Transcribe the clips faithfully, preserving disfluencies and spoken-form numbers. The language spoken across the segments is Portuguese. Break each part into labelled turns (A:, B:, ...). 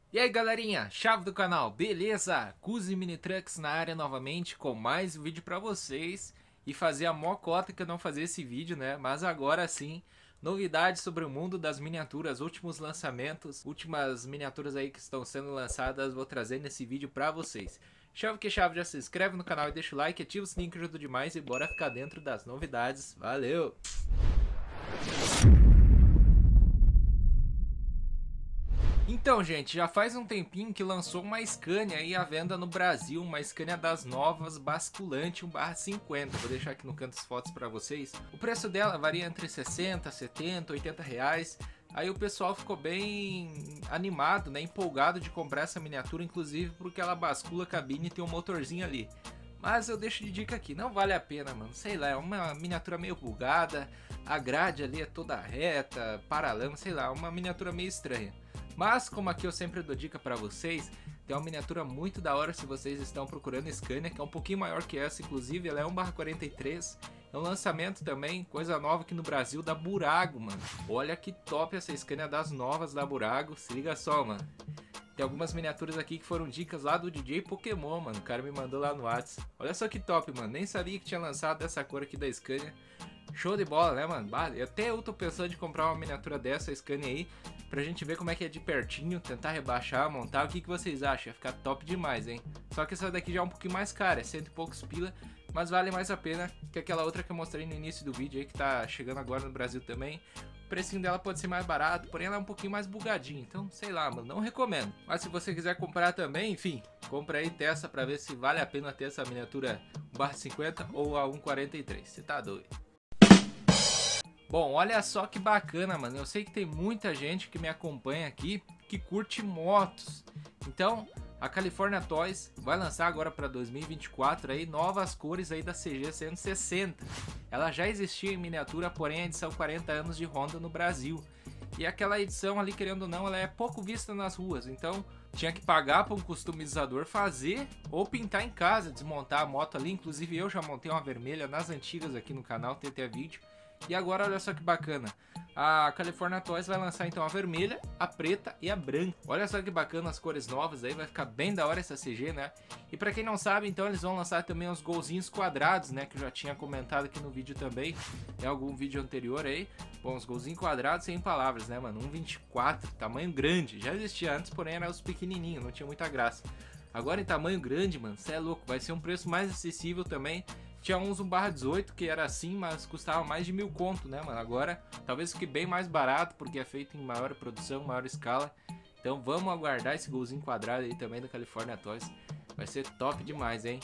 A: E aí galerinha, chave do canal, beleza? Kuzi Mini Trucks na área novamente com mais um vídeo pra vocês. E fazia mó cota que eu não fazia esse vídeo, né? Mas agora sim, novidades sobre o mundo das miniaturas, últimos lançamentos, últimas miniaturas aí que estão sendo lançadas, vou trazer nesse vídeo pra vocês. Chave que chave, já se inscreve no canal e deixa o like, ativa o sininho que ajuda demais e bora ficar dentro das novidades. Valeu! Então, gente, já faz um tempinho que lançou uma Scania aí à venda no Brasil, uma Scania das novas, basculante um barra cinquenta. Vou deixar aqui no canto as fotos para vocês. O preço dela varia entre sessenta, setenta, oitenta reais. Aí o pessoal ficou bem animado, né, empolgado de comprar essa miniatura, inclusive porque ela bascula a cabine e tem um motorzinho ali. Mas eu deixo de dica aqui, não vale a pena, mano. Sei lá, é uma miniatura meio bugada, a grade ali é toda reta, paralama, sei lá, uma miniatura meio estranha. Mas, como aqui eu sempre dou dica pra vocês, tem uma miniatura muito da hora se vocês estão procurando Scania, que é um pouquinho maior que essa, inclusive ela é um barra quarenta e três. É um lançamento também, coisa nova aqui no Brasil, da Burago, mano. Olha que top essa Scania das novas da Burago, se liga só, mano. Tem algumas miniaturas aqui que foram dicas lá do D J Pokémon, mano. O cara me mandou lá no WhatsApp. Olha só que top, mano. Nem sabia que tinha lançado dessa cor aqui da Scania. Show de bola, né, mano? Até eu tô pensando em comprar uma miniatura dessa Scania aí, pra gente ver como é que é de pertinho, tentar rebaixar, montar. O que, que vocês acham? Ia ficar top demais, hein? Só que essa daqui já é um pouquinho mais cara, é cento e poucos pila, mas vale mais a pena que aquela outra que eu mostrei no início do vídeo aí, que tá chegando agora no Brasil também. O precinho dela pode ser mais barato, porém ela é um pouquinho mais bugadinha, então sei lá, mano, não recomendo. Mas se você quiser comprar também, enfim, compra aí e testa pra ver se vale a pena ter essa miniatura um barra cinquenta ou a um quarenta e três, você tá doido. Bom, olha só que bacana, mano. Eu sei que tem muita gente que me acompanha aqui que curte motos. Então, a California Toys vai lançar agora para dois mil e vinte e quatro aí novas cores aí da C G cento e sessenta. Ela já existia em miniatura, porém a edição quarenta anos de Honda no Brasil. E aquela edição ali, querendo ou não, ela é pouco vista nas ruas. Então, tinha que pagar para um customizador fazer ou pintar em casa, desmontar a moto ali. Inclusive eu já montei uma vermelha nas antigas aqui no canal, tem até vídeo. E agora olha só que bacana, a California Toys vai lançar então a vermelha, a preta e a branca. Olha só que bacana as cores novas aí, vai ficar bem da hora essa C G, né? E pra quem não sabe, então eles vão lançar também os golzinhos quadrados, né? Que eu já tinha comentado aqui no vídeo também, em algum vídeo anterior aí. Bom, os golzinhos quadrados sem palavras, né, mano? um vinte e quatro, tamanho grande, já existia antes, porém era os pequenininhos, não tinha muita graça. Agora em tamanho grande, mano, cê é louco, vai ser um preço mais acessível também. Tinha uns um barra dezoito que era assim, mas custava mais de mil conto, né, mano? Agora talvez fique bem mais barato, porque é feito em maior produção, maior escala. Então vamos aguardar esse golzinho quadrado aí também da California Toys. Vai ser top demais, hein?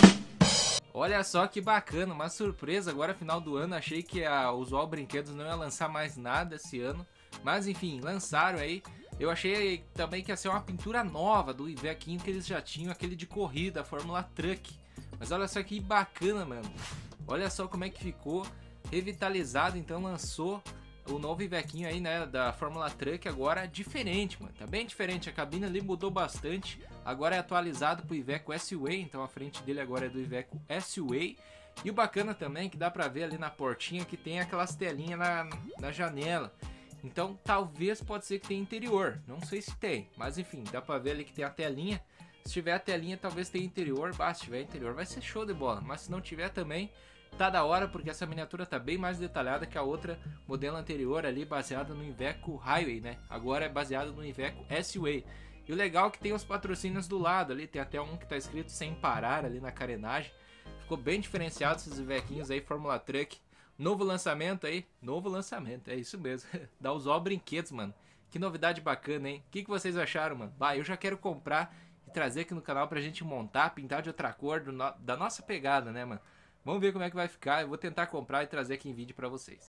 A: Olha só que bacana, uma surpresa agora final do ano. Achei que a Usual Brinquedos não ia lançar mais nada esse ano, mas enfim, lançaram aí. Eu achei também que ia ser uma pintura nova do Ivequinho que eles já tinham, aquele de corrida, a Fórmula Truck. Mas olha só que bacana, mano. Olha só como é que ficou revitalizado. Então lançou o novo Ivequinho aí, né, da Fórmula Truck, agora diferente, mano. Tá bem diferente, a cabine ali mudou bastante. Agora é atualizado pro Iveco S-Way, então a frente dele agora é do Iveco S-Way. E o bacana também é que dá pra ver ali na portinha que tem aquelas telinhas na, na janela. Então talvez pode ser que tenha interior, não sei se tem, mas enfim, dá pra ver ali que tem a telinha. Se tiver a telinha, talvez tenha interior. Bah, se tiver interior, vai ser show de bola. Mas se não tiver também, tá da hora, porque essa miniatura tá bem mais detalhada que a outra modelo anterior ali, baseada no Iveco Highway, né? Agora é baseado no Iveco S-Way. E o legal é que tem os patrocínios do lado ali, tem até um que tá escrito sem parar ali na carenagem. Ficou bem diferenciado esses Ivequinhos aí, Fórmula Truck. Novo lançamento aí, novo lançamento, é isso mesmo. Da Usual Brinquedos, mano. Que novidade bacana, hein? O que, que vocês acharam, mano? Bah, eu já quero comprar e trazer aqui no canal pra gente montar, pintar de outra cor, do no... da nossa pegada, né, mano? Vamos ver como é que vai ficar. Eu vou tentar comprar e trazer aqui em vídeo pra vocês.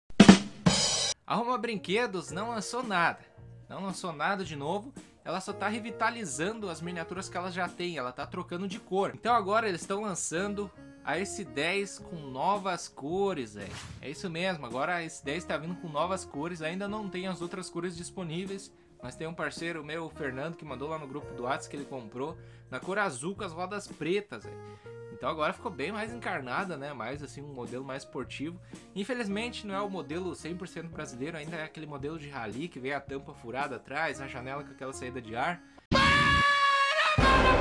A: A Roma Brinquedos não lançou nada. Não lançou nada de novo. Ela só tá revitalizando as miniaturas que ela já tem. Ela tá trocando de cor. Então agora eles estão lançando a S dez com novas cores, velho. É isso mesmo. Agora a S dez tá vindo com novas cores. Ainda não tem as outras cores disponíveis. Mas tem um parceiro meu, o Fernando, que mandou lá no grupo do WhatsApp que ele comprou na cor azul com as rodas pretas, véio. Então agora ficou bem mais encarnada, né? Mais assim, um modelo mais esportivo. Infelizmente não é o modelo cem por cento brasileiro, ainda é aquele modelo de rally que vem a tampa furada atrás, a janela com aquela saída de ar.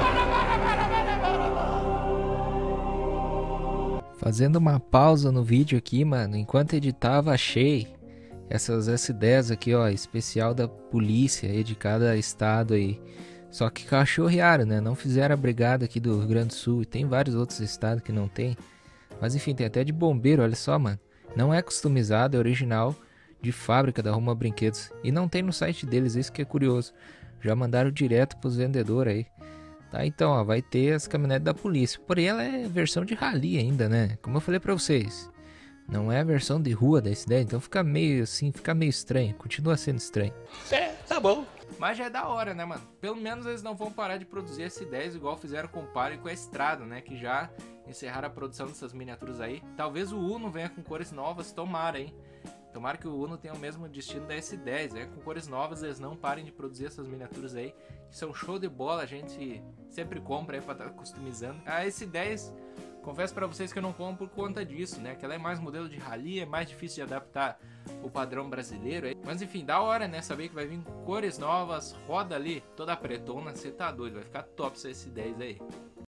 A: Fazendo uma pausa no vídeo aqui, mano, enquanto editava, achei essas S dez aqui, ó, especial da polícia aí de cada estado aí. Só que cachorrearam, né? Não fizeram a brigada aqui do Rio Grande do Sul. E tem vários outros estados que não tem. Mas enfim, tem até de bombeiro, olha só, mano. Não é customizado, é original de fábrica da Roma Brinquedos. E não tem no site deles, isso que é curioso. Já mandaram direto pros vendedores aí. Tá, então, ó, vai ter as caminhonetes da polícia. Porém, ela é versão de rally ainda, né? Como eu falei pra vocês. Não é a versão de rua da S dez, então fica meio assim, fica meio estranho. Continua sendo estranho.
B: É, tá bom.
A: Mas já é da hora, né, mano? Pelo menos eles não vão parar de produzir S dez igual fizeram com o Palio e com a Estrada, né? Que já encerraram a produção dessas miniaturas aí. Talvez o Uno venha com cores novas, tomara, hein? Tomara que o Uno tenha o mesmo destino da S dez, né? Com cores novas, eles não parem de produzir essas miniaturas aí, que são show de bola, a gente sempre compra aí pra estar customizando. A S dez, confesso pra vocês que eu não compro por conta disso, né? Que ela é mais modelo de rally, é mais difícil de adaptar o padrão brasileiro. Mas enfim, da hora, né? Saber que vai vir com cores novas, roda ali, toda pretona, você tá doido, vai ficar top essa S dez aí.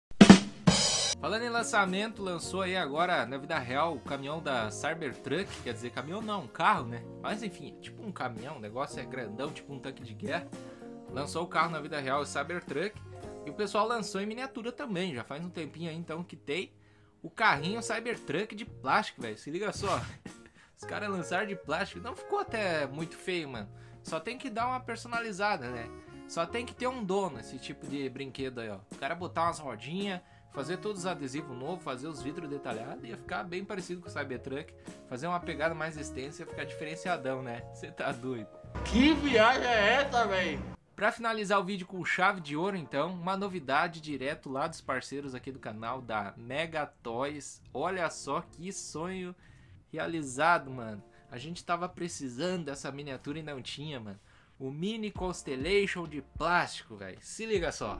A: Falando em lançamento, lançou aí agora na vida real o caminhão da Cybertruck, quer dizer, caminhão não, um carro, né? Mas enfim, é tipo um caminhão, o negócio é grandão, tipo um tanque de guerra. Lançou o carro na vida real, o Cybertruck, e o pessoal lançou em miniatura também, já faz um tempinho aí então que tem o carrinho Cybertruck de plástico, velho, se liga só. Os caras lançaram de plástico, não ficou até muito feio, mano. Só tem que dar uma personalizada, né? Só tem que ter um dono esse tipo de brinquedo aí, ó. O cara botar umas rodinhas, fazer todos os adesivos novos, fazer os vidros detalhados, ia ficar bem parecido com o Cybertruck. Fazer uma pegada mais extensa ia ficar diferenciadão, né? Você tá doido.
B: Que viagem é essa, velho?
A: Pra finalizar o vídeo com chave de ouro, então, uma novidade direto lá dos parceiros aqui do canal, da Mega Toys. Olha só que sonho realizado, mano. A gente tava precisando dessa miniatura e não tinha, mano. O Mini Constellation de plástico, velho. Se liga só.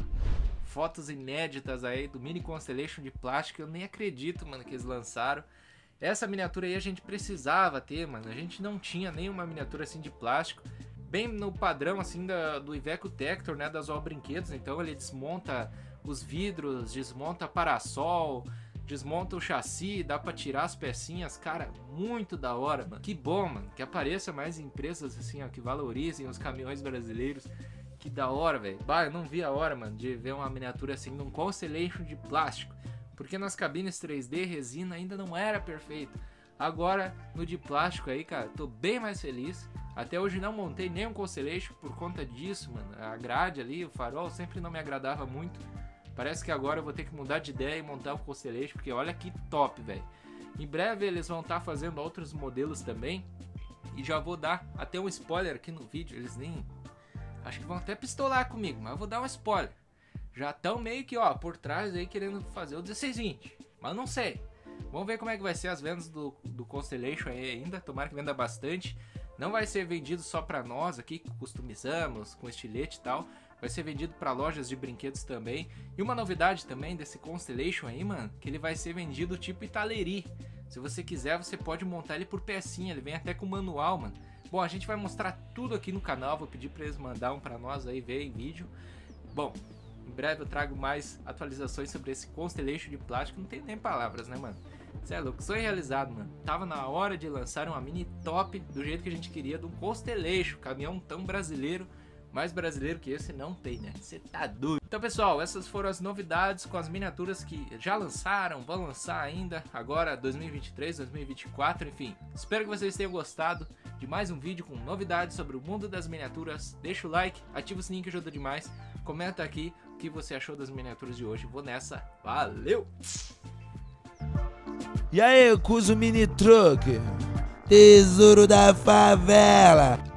A: Fotos inéditas aí do Mini Constellation de plástico. Eu nem acredito, mano, que eles lançaram. Essa miniatura aí a gente precisava ter, mano. A gente não tinha nenhuma miniatura assim de plástico. Bem no padrão assim da, do Iveco Tector, né, das All Brinquedos. Então ele desmonta os vidros, desmonta parasol, desmonta o chassi, dá pra tirar as pecinhas. Cara, muito da hora, mano. Que bom, mano, que apareça mais empresas assim, ó, que valorizem os caminhões brasileiros. Que da hora, velho. Bah, eu não vi a hora, mano, de ver uma miniatura assim num Constellation de plástico. Porque nas cabines três D, resina ainda não era perfeito. Agora, no de plástico aí, cara, tô bem mais feliz. Até hoje não montei nenhum Constellation por conta disso, mano. A grade ali, o farol, sempre não me agradava muito. Parece que agora eu vou ter que mudar de ideia e montar o Constellation, porque olha que top, velho. Em breve eles vão estar fazendo outros modelos também. E já vou dar até um spoiler aqui no vídeo, eles nem... Acho que vão até pistolar comigo, mas eu vou dar um spoiler. Já estão meio que, ó, por trás aí querendo fazer o dezesseis vinte. Mas não sei. Vamos ver como é que vai ser as vendas do, do Constellation aí ainda. Tomara que venda bastante. Não vai ser vendido só pra nós aqui, que customizamos, com estilete e tal. Vai ser vendido pra lojas de brinquedos também. E uma novidade também desse Constellation aí, mano, que ele vai ser vendido tipo Italeri. Se você quiser, você pode montar ele por pecinha. Ele vem até com manual, mano. Bom, a gente vai mostrar tudo aqui no canal. Vou pedir pra eles mandar um pra nós aí, ver em vídeo. Bom, em breve eu trago mais atualizações sobre esse Constellation de plástico. Não tem nem palavras, né, mano? Cê é louco, sonho realizado, mano. Tava na hora de lançar uma mini top do jeito que a gente queria, de um Constellation, caminhão tão brasileiro. Mais brasileiro que esse não tem, né? Você tá doido. Então, pessoal, essas foram as novidades com as miniaturas que já lançaram, vão lançar ainda, agora dois mil e vinte e três, dois mil e vinte e quatro, enfim. Espero que vocês tenham gostado de mais um vídeo com novidades sobre o mundo das miniaturas. Deixa o like, ativa o sininho que ajuda demais. Comenta aqui o que você achou das miniaturas de hoje. Vou nessa. Valeu!
C: E aí, Cuso Mini Truck, tesouro da favela.